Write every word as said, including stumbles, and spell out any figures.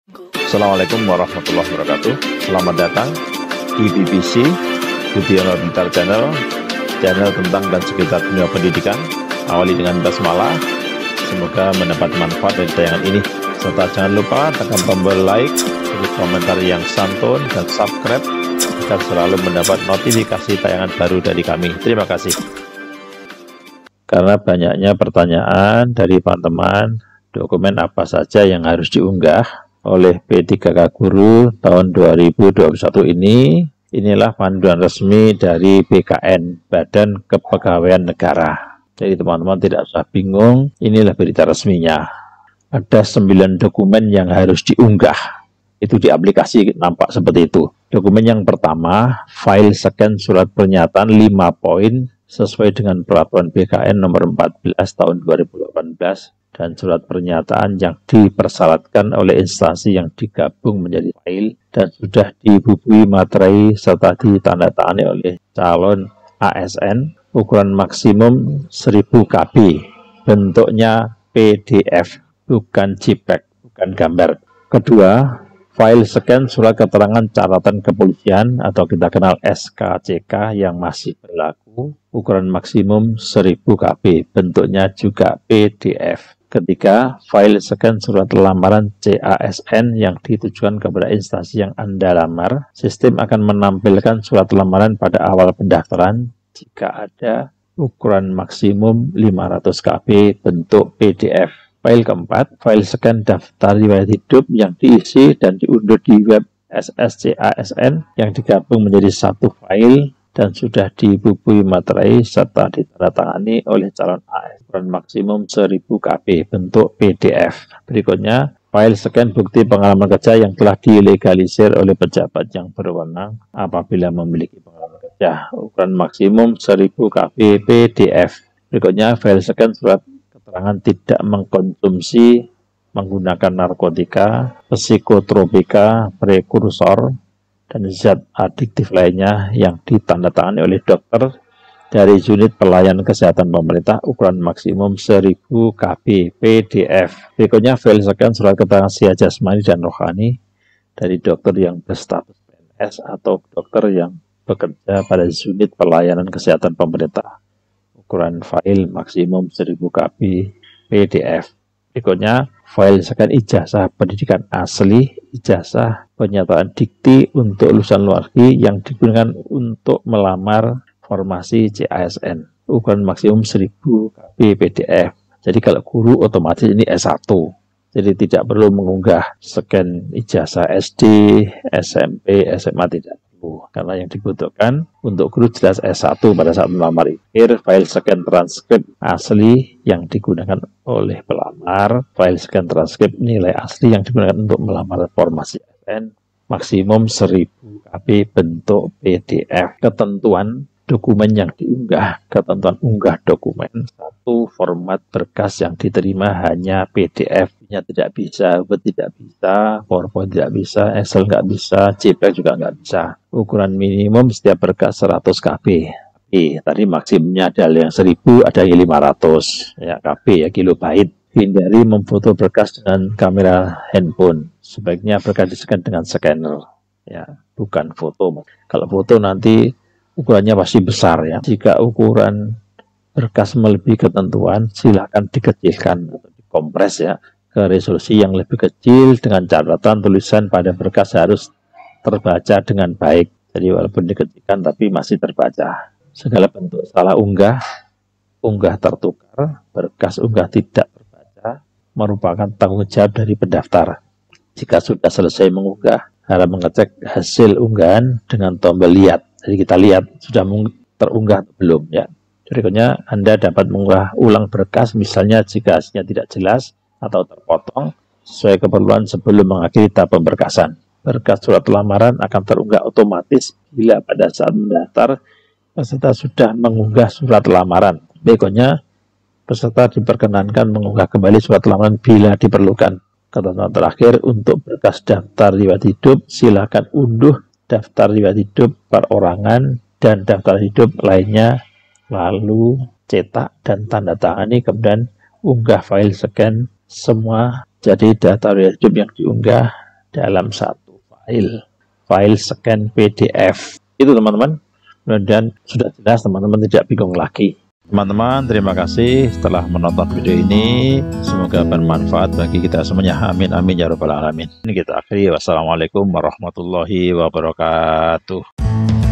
Assalamualaikum warahmatullahi wabarakatuh. Selamat datang di B B C Budiono Pintar Channel, channel tentang dan sekitar dunia pendidikan. Awali dengan basmalah. Semoga mendapat manfaat dari tayangan ini. Serta jangan lupa tekan tombol like, beri komentar yang santun, dan subscribe agar selalu mendapat notifikasi tayangan baru dari kami. Terima kasih. Karena banyaknya pertanyaan dari teman-teman, dokumen apa saja yang harus diunggah oleh P tiga K Guru tahun dua ribu dua puluh satu ini, inilah panduan resmi dari B K N, Badan Kepegawaian Negara. Jadi teman-teman tidak usah bingung, inilah berita resminya. Ada sembilan dokumen yang harus diunggah. Itu di aplikasi nampak seperti itu. Dokumen yang pertama, file scan surat pernyataan lima poin sesuai dengan peraturan B K N nomor empat belas tahun dua ribu delapan belas dan surat pernyataan yang dipersyaratkan oleh instansi yang digabung menjadi file dan sudah dibubuhi materai serta ditandatangani oleh calon A S N, ukuran maksimum seribu K B, bentuknya P D F, bukan JPEG, bukan gambar. Kedua, file scan surat keterangan catatan kepolisian atau kita kenal S K C K yang masih berlaku, ukuran maksimum seribu K B, bentuknya juga P D F. Ketiga, file scan surat lamaran C A S N yang ditujukan kepada instansi yang Anda lamar. Sistem akan menampilkan surat lamaran pada awal pendaftaran jika ada, ukuran maksimum lima ratus K B, bentuk P D F. File keempat, file scan daftar riwayat hidup yang diisi dan diunduh di web S S C A S N yang digabung menjadi satu file dan sudah dibubuhi materai serta ditandatangani oleh calon A S N, ukuran maksimum seribu K B, bentuk P D F. Berikutnya, file scan bukti pengalaman kerja yang telah dilegalisir oleh pejabat yang berwenang apabila memiliki pengalaman kerja, ukuran maksimum seribu K B, P D F. Berikutnya, file scan surat keterangan tidak mengkonsumsi menggunakan narkotika, psikotropika, prekursor, dan zat adiktif lainnya yang ditandatangani oleh dokter dari unit pelayanan kesehatan pemerintah, ukuran maksimum seribu K B, P D F. Berikutnya, file scan surat keterangan sehat jasmani dan rohani dari dokter yang berstatus P N S atau dokter yang bekerja pada unit pelayanan kesehatan pemerintah, ukuran file maksimum seribu K B, P D F. Berikutnya, file scan ijazah pendidikan asli, ijazah pernyataan dikti untuk lulusan luar negeri yang digunakan untuk melamar formasi C A S N, ukuran maksimum seribu K B, P D F. Jadi kalau guru otomatis ini S satu, jadi tidak perlu mengunggah scan ijazah S D, S M P, S M A, tidak perlu, karena yang dibutuhkan untuk guru jelas S satu pada saat melamar. Akhir, file scan transkrip asli yang digunakan oleh pelamar, file scan transkrip nilai asli yang digunakan untuk melamar formasi A S N, maksimum seribu K B, bentuk P D F. Ketentuan dokumen yang diunggah, ketentuan unggah dokumen, satu, format berkas yang diterima hanya P D F-nya tidak bisa, Word tidak bisa, PowerPoint tidak bisa, Excel nggak bisa, JPEG juga nggak bisa. Ukuran minimum setiap berkas seratus K B. Eh, tadi maksimumnya ada yang seribu, ada yang lima ratus, ya K B ya, kilobyte. Hindari memfoto berkas dengan kamera handphone. Sebaiknya berkas di-scan dengan scanner, ya, bukan foto. Kalau foto nanti ukurannya pasti besar ya. Jika ukuran berkas melebihi ketentuan, silakan dikecilkan atau dikompres ya ke resolusi yang lebih kecil dengan catatan tulisan pada berkas harus terbaca dengan baik. Jadi walaupun dikecilkan tapi masih terbaca. Segala bentuk salah unggah, unggah tertukar, berkas unggah tidak terbaca merupakan tanggung jawab dari pendaftar. Jika sudah selesai mengunggah, harap mengecek hasil unggahan dengan tombol lihat. Jadi kita lihat sudah terunggah atau belum ya. Berikutnya, Anda dapat mengunggah ulang berkas misalnya jika hasilnya tidak jelas atau terpotong sesuai keperluan sebelum mengakhiri tahap pemberkasan. Berkas surat lamaran akan terunggah otomatis bila pada saat mendaftar peserta sudah mengunggah surat lamaran. Berikutnya, peserta diperkenankan mengunggah kembali surat lamaran bila diperlukan. Ketentuan terakhir untuk berkas daftar riwayat hidup, silakan unduh daftar riwayat hidup perorangan dan daftar hidup lainnya, lalu cetak dan tanda tangani, kemudian unggah file scan semua. Jadi daftar riwayat hidup yang diunggah dalam satu file, file scan P D F. Itu teman-teman, dan sudah jelas teman-teman tidak bingung lagi. Teman-teman, terima kasih telah menonton video ini. Semoga bermanfaat bagi kita semuanya. Amin amin ya rabbal alamin. Ini kita akhiri. Wassalamualaikum warahmatullahi wabarakatuh.